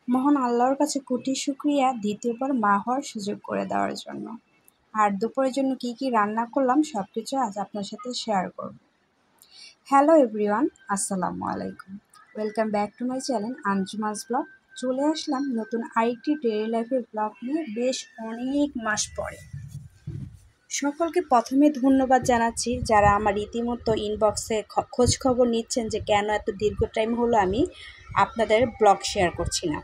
মহান আল্লাহর কাছে কোটি শুকরিয়া দ্বিতীয়বার মা হওয়ার সুযোগ করে দেওয়ার জন্য। আর দুপুরের জন্য কি কি রান্না করলাম সব কিছু আজ আপনার সাথে শেয়ার করব। হ্যালো এভরিওয়ান, আসসালামু আলাইকুম। Welcome back to my channel Anjuman's blog. চলে আসলাম নতুন আরেকটি ডেইলি লাইফের ব্লগ নিয়ে বেশ অনেক মাস পরে। সকলকে প্রথমে ধন্যবাদ জানাচ্ছি যারা আমার রীতিমতো ইনবক্সে খোঁজ খবর নিচ্ছেন যে কেন এত দীর্ঘ টাইম হলো আমি আপনাদের ব্লগ শেয়ার করছি না।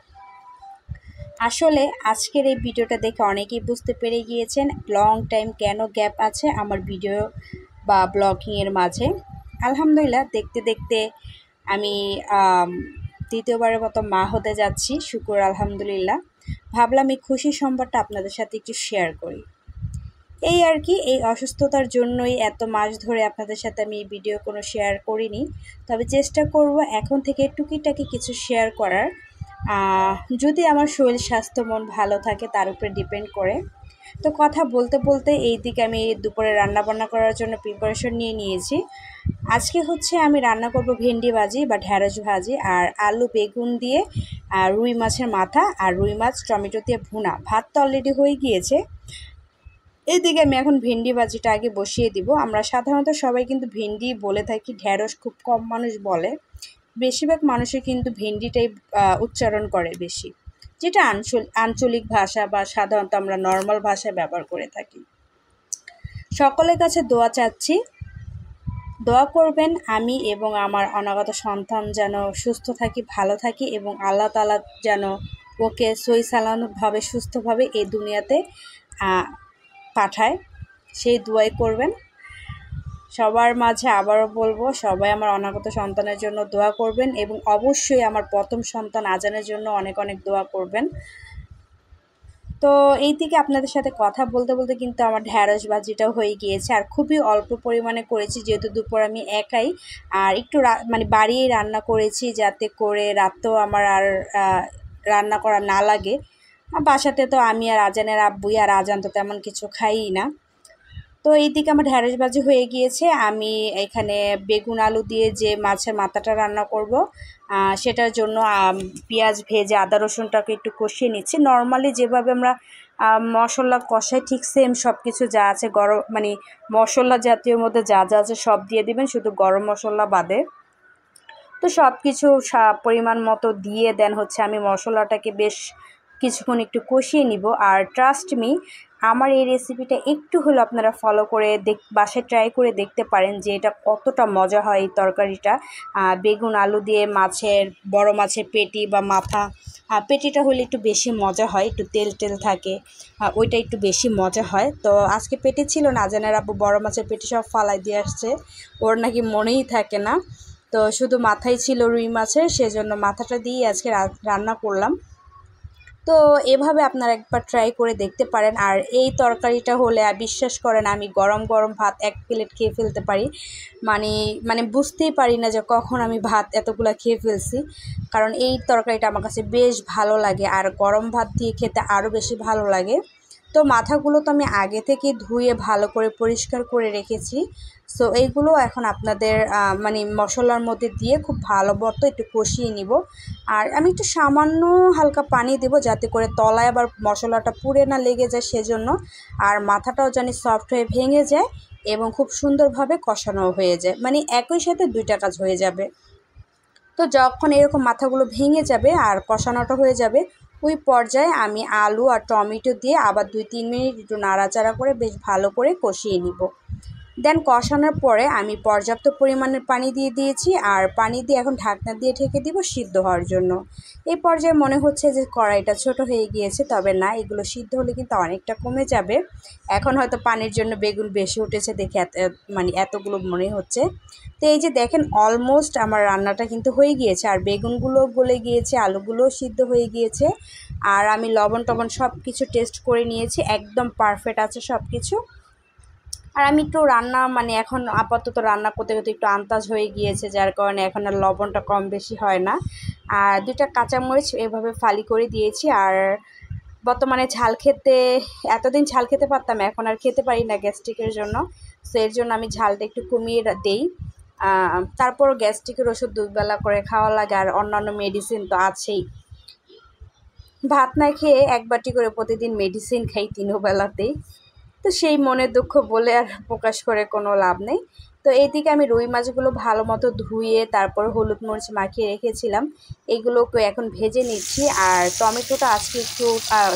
আসলে আজকের এই ভিডিওটা দেখে অনেকেই বুঝতে পেরে গিয়েছেন লং টাইম কেন গ্যাপ আছে আমার ভিডিও বা ব্লগিংয়ের মাঝে। আলহামদুলিল্লাহ, দেখতে দেখতে আমি দ্বিতীয়বারের মতো মা হতে যাচ্ছি, শুকর আলহামদুলিল্লাহ। ভাবলাম এই খুশি সংবাদটা আপনাদের সাথে একটু শেয়ার করি। এই আর কি, এই অসুস্থতার জন্যই এত মাস ধরে আপনাদের সাথে আমি এই ভিডিও কোনো শেয়ার করিনি, তবে চেষ্টা করব এখন থেকে টুকিটাকি কিছু শেয়ার করার। যদি আমার শরীর স্বাস্থ্য মন ভালো থাকে তার উপরে ডিপেন্ড করে। তো কথা বলতে বলতে এই দিকে আমি দুপুরে রান্নাবান্না করার জন্য প্রিপারেশন নিয়ে নিয়েছি। আজকে হচ্ছে আমি রান্না করব ভেন্ডি ভাজি বা ঢ্যাঁড়স ভাজি আর আলু বেগুন দিয়ে রুই মাছের মাথা আর রুই মাছ টমেটো দিয়ে ভুনা। ভাত তো অলরেডি হয়ে গিয়েছে। এইদিকে আমি এখন ভেন্ডি ভাজিটা আগে বসিয়ে দিব। আমরা সাধারণত সবাই কিন্তু ভেন্ডি বলে থাকি, ঢ্যাঁড়স খুব কম মানুষ বলে। বেশিরভাগ মানুষই কিন্তু ভেন্ডিটাই উচ্চারণ করে বেশি, যেটা আঞ্চলিক ভাষা বা সাধারণত আমরা নর্মাল ভাষায় ব্যবহার করে থাকি। সকলের কাছে দোয়া চাচ্ছি, দোয়া করবেন আমি এবং আমার অনাগত সন্তান যেন সুস্থ থাকি, ভালো থাকি এবং আল্লাহ তাআলা যেন ওকে সহি সালামতভাবে সুস্থভাবে এই দুনিয়াতে পাঠায়, সেই দোয়াই করবেন। সবার মাঝে আবারও বলবো, সবাই আমার অনাগত সন্তানের জন্য দোয়া করবেন এবং অবশ্যই আমার প্রথম সন্তান আজানের জন্য অনেক অনেক দোয়া করবেন। তো এই দিকে আপনাদের সাথে কথা বলতে বলতে কিন্তু আমার ঢ্যাঁড়স ভাজিটাও হয়ে গিয়েছে, আর খুবই অল্প পরিমাণে করেছি যেহেতু দুপুর আমি একাই, আর একটু মানে বাড়িয়েই রান্না করেছি যাতে করে রাতেও আমার আর রান্না করা না লাগে। বাসাতে তো আমি আর আজানের আব্বুই, আর আজান তো তেমন কিছু খাইই না। তো এইদিকে আমার ঢ্যাঁড়স ভাজি হয়ে গিয়েছে। আমি এখানে বেগুন আলু দিয়ে যে মাছের মাথাটা রান্না করব সেটার জন্য পেঁয়াজ ভেজে আদা রসুনটাকে একটু কষিয়ে নিচ্ছি। নর্মালি যেভাবে আমরা মশলা কষাই ঠিক সেম সব কিছু যা আছে গরম মানে মশলা জাতীয় মধ্যে যা যা আছে সব দিয়ে দিবেন, শুধু গরম মশলা বাদে। তো সব কিছু পরিমাণ মতো দিয়ে দেন হচ্ছে আমি মশলাটাকে বেশ কিছুক্ষণ একটু কষিয়ে নিব। আর ট্রাস্ট মি, আমার এই রেসিপিটা একটু হলো আপনারা ফলো করে বাসায় ট্রাই করে দেখতে পারেন যে এটা কতটা মজা হয়। এই তরকারিটা বেগুন আলু দিয়ে মাছের, বড় মাছের পেটি বা মাথা, পেটিটা হলে একটু বেশি মজা হয়, একটু তেল তেল থাকে, ওইটা একটু বেশি মজা হয়। তো আজকে পেটি ছিল না, জানার আব্বু বড় মাছের পেটি সব ফালাই দিয়ে আসছে, ওর নাকি মনেই থাকে না। তো শুধু মাথাই ছিল রুই মাছের, সেজন্য মাথাটা দিয়ে আজকে রান্না করলাম। তো এভাবে আপনারা একবার ট্রাই করে দেখতে পারেন। আর এই তরকারিটা হলে বিশ্বাস করেন আমি গরম গরম ভাত 1 প্লেট খেয়ে ফেলতে পারি। মানে বুঝতেই পারি না যে কখন আমি ভাত এতগুলো খেয়ে ফেলছি, কারণ এই তরকারিটা আমার কাছে বেশ ভালো লাগে আর গরম ভাত দিয়ে খেতে আরও বেশি ভালো লাগে। তো মাথাগুলো তো আমি আগে থেকে ধুয়ে ভালো করে পরিষ্কার করে রেখেছি। সো এইগুলো এখন আপনাদের মানে মশলার মধ্যে দিয়ে খুব ভালো মতো একটু কষিয়ে নিব। আর আমি একটু সামান্য হালকা পানি দেব যাতে করে তলায় আবার মশলাটা পুড়ে না লেগে যায় সেজন্য, আর মাথাটাও যেন সফট হয়ে ভেঙে যায় এবং খুব সুন্দরভাবে কষানো হয়ে যায়, মানে একই সাথে দুইটা কাজ হয়ে যাবে। তো যখন এরকম মাথাগুলো ভেঙে যাবে আর কষানোটা হয়ে যাবে, ওই পর্যায়ে আমি আলু আর টমেটো দিয়ে আবার 2-3 মিনিট একটু নাড়াচাড়া করে বেশ ভালো করে কষিয়ে নিব। দেন কষানোর পরে আমি পর্যাপ্ত পরিমাণের পানি দিয়ে দিয়েছি, আর পানি দিয়ে এখন ঢাকনা দিয়ে ঢেকে দিব সিদ্ধ হওয়ার জন্য। এই পর্যায়ে মনে হচ্ছে যে কড়াইটা ছোট হয়ে গিয়েছে, তবে না, এগুলো সিদ্ধ হলে কিন্তু অনেকটা কমে যাবে। এখন হয়তো পানির জন্য বেগুন বেশি উঠেছে দেখে মানে এতগুলো মনে হচ্ছে। তো এই যে দেখেন অলমোস্ট আমার রান্নাটা কিন্তু হয়ে গিয়েছে, আর বেগুনগুলো গলে গিয়েছে, আলুগুলোও সিদ্ধ হয়ে গিয়েছে, আর আমি লবণ টবণ সব কিছু টেস্ট করে নিয়েছি, একদম পারফেক্ট আছে সব কিছু। আর আমি একটু রান্না মানে এখন আপাতত রান্না করতে করতে একটু আন্দাজ হয়ে গিয়েছে, যার কারণে এখন আর লবণটা কম বেশি হয় না। আর 2টা কাঁচামরিচ এভাবে ফালি করে দিয়েছি। আর বর্তমানে ঝাল খেতে, এতদিন ঝাল খেতে পারতাম, এখন আর খেতে পারি না গ্যাস্ট্রিকের জন্য। সো এর জন্য আমি ঝালটা একটু কমিয়ে দেই। তারপর গ্যাস্ট্রিকের ওষুধ 2 বেলা করে খাওয়া লাগে, আর অন্যান্য মেডিসিন তো আছেই। ভাত না খেয়ে এক বাটি করে প্রতিদিন মেডিসিন খাই 3 বেলাতেই। তো সেই মনের দুঃখ বলে আর প্রকাশ করে কোনো লাভ নেই। তো এইদিকে আমি রুই মাছগুলো ভালো মতো ধুয়ে তারপর হলুদ মরিচ মাখিয়ে রেখেছিলাম, এগুলোকে এখন ভেজে নিচ্ছি। আর টমেটোটা আজকে একটু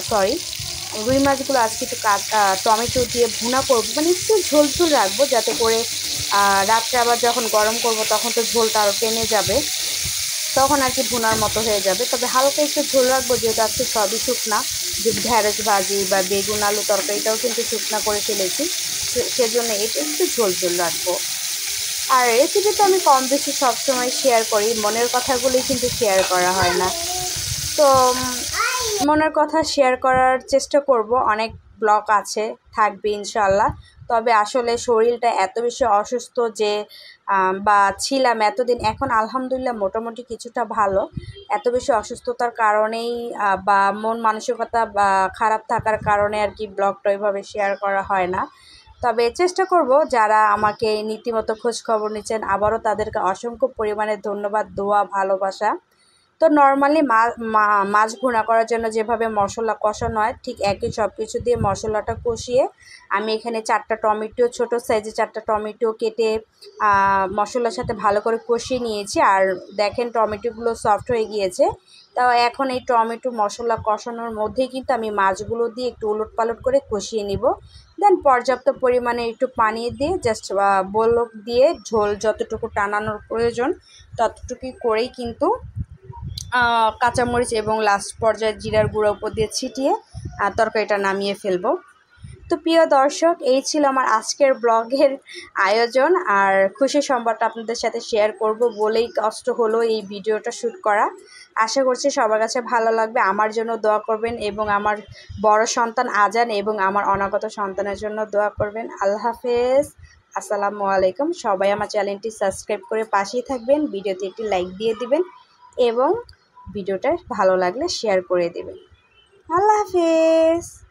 রুই মাছগুলো আজকে একটু টমেটো দিয়ে ভুনা করবো, মানে একটু ঝোল ঝোল রাখবো, যাতে করে রাত্রে আবার যখন গরম করব তখন তো ঝোলটা আরও টেনে যাবে, তখন আর কি ভুনার মতো হয়ে যাবে। তবে হালকা একটু ঝোল রাখবো, যেহেতু আজকে সবই শুকনা, যে ঢেঁড়স ভাজি বা বেগুন আলু তরকারিটাও কিন্তু শুকনা করে ফেলেছি, সেজন্য এটা একটু ঝোল ঝোল রাখবো। আর রেসিপি তো আমি কম বেশি সবসময় শেয়ার করি, মনের কথাগুলোই কিন্তু শেয়ার করা হয় না। তো মনের কথা শেয়ার করার চেষ্টা করব, অনেক ব্লগ আছে, থাকবে ইনশাল্লাহ। তবে আসলে শরীরটা এত বেশি অসুস্থ যে বা ছিলাম এতদিন, এখন আলহামদুলিল্লাহ মোটামুটি কিছুটা ভালো। এত বেশি অসুস্থতার কারণেই বা মন মানসিকতা বা খারাপ থাকার কারণে আর কি ব্লগটা ওইভাবে শেয়ার করা হয় না। তবে চেষ্টা করব, যারা আমাকে নীতিমতো খোঁজ খবর নিচ্ছেন আবারও তাদেরকে অসংখ্য পরিমাণে ধন্যবাদ, দোয়া, ভালোবাসা। তো নর্মালি মাছ ভুনা করার জন্য যেভাবে মশলা কষানো হয়, ঠিক একই সব কিছু দিয়ে মশলাটা কষিয়ে আমি এখানে 4টা টমেটো, ছোটো সাইজে 4টা টমেটো কেটে মশলার সাথে ভালো করে কষিয়ে নিয়েছি। আর দেখেন টমেটোগুলো সফট হয়ে গিয়েছে। তাও এখন এই টমেটো মশলা কষানোর মধ্যেই কিন্তু আমি মাছগুলো দিয়ে একটু উলটপালট করে কষিয়ে নিব। দেন পর্যাপ্ত পরিমাণে একটু পানি দিয়ে জাস্ট বলক দিয়ে ঝোল যতটুকু টানানোর প্রয়োজন ততটুকুই করেই কিন্তু কাঁচামরিচ এবং লাস্ট পর্যায়ে জিরার গুঁড়ো উপর দিয়ে ছিটিয়ে তরকারিটা নামিয়ে ফেলবো। তো প্রিয় দর্শক, এই ছিল আমার আজকের ব্লগের আয়োজন। আর খুশি সংবাদটা আপনাদের সাথে শেয়ার করব বলেই কষ্ট হলো এই ভিডিওটা শ্যুট করা। আশা করছি সবার কাছে ভালো লাগবে। আমার জন্য দোয়া করবেন এবং আমার বড় সন্তান আজান এবং আমার অনাগত সন্তানের জন্য দোয়া করবেন। আল্লাহ হাফেজ, আসসালামু আলাইকুম। সবাই আমার চ্যানেলটি সাবস্ক্রাইব করে পাশেই থাকবেন, ভিডিওতে একটি লাইক দিয়ে দিবেন এবং ভিডিওটা ভালো লাগলে শেয়ার করে দেবেন। আল্লাহ হাফেজ।